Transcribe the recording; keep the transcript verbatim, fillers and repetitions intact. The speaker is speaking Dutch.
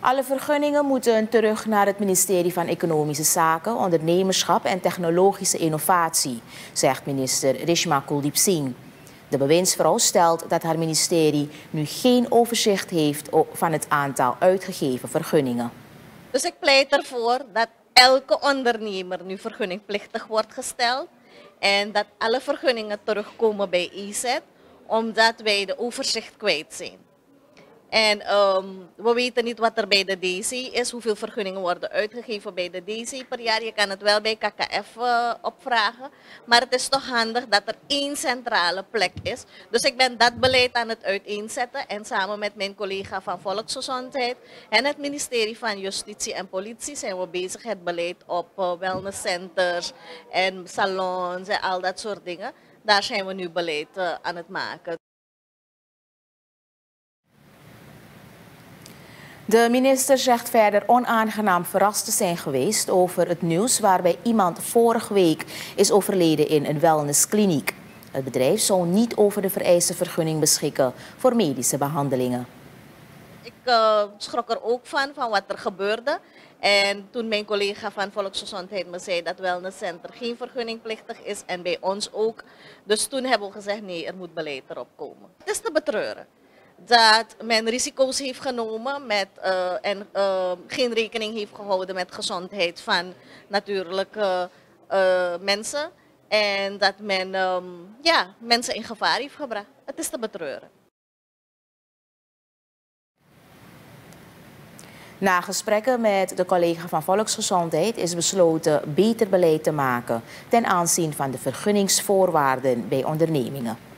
Alle vergunningen moeten terug naar het ministerie van Economische Zaken, Ondernemerschap en Technologische Innovatie, zegt minister Reshma Kuldeep Singh. De bewindsvrouw stelt dat haar ministerie nu geen overzicht heeft van het aantal uitgegeven vergunningen. Dus ik pleit ervoor dat elke ondernemer nu vergunningplichtig wordt gesteld en dat alle vergunningen terugkomen bij E Z, omdat wij de overzicht kwijt zijn. En um, we weten niet wat er bij de D C is, hoeveel vergunningen worden uitgegeven bij de D C per jaar. Je kan het wel bij K K F uh, opvragen, maar het is toch handig dat er één centrale plek is. Dus ik ben dat beleid aan het uiteenzetten en samen met mijn collega van Volksgezondheid en het ministerie van Justitie en Politie zijn we bezig het beleid op uh, wellnesscenters en salons en al dat soort dingen. Daar zijn we nu beleid uh, aan het maken. De minister zegt verder onaangenaam verrast te zijn geweest over het nieuws waarbij iemand vorige week is overleden in een wellnesskliniek. Het bedrijf zou niet over de vereiste vergunning beschikken voor medische behandelingen. Ik uh, schrok er ook van, van wat er gebeurde. En toen mijn collega van Volksgezondheid me zei dat wellnesscenter geen vergunningplichtig is en bij ons ook. Dus toen hebben we gezegd nee, er moet beleid erop komen. Het is te betreuren dat men risico's heeft genomen met, uh, en uh, geen rekening heeft gehouden met gezondheid van natuurlijk uh, uh, mensen. En dat men um, ja, mensen in gevaar heeft gebracht. Het is te betreuren. Na gesprekken met de collega van Volksgezondheid is besloten beter beleid te maken ten aanzien van de vergunningsvoorwaarden bij ondernemingen.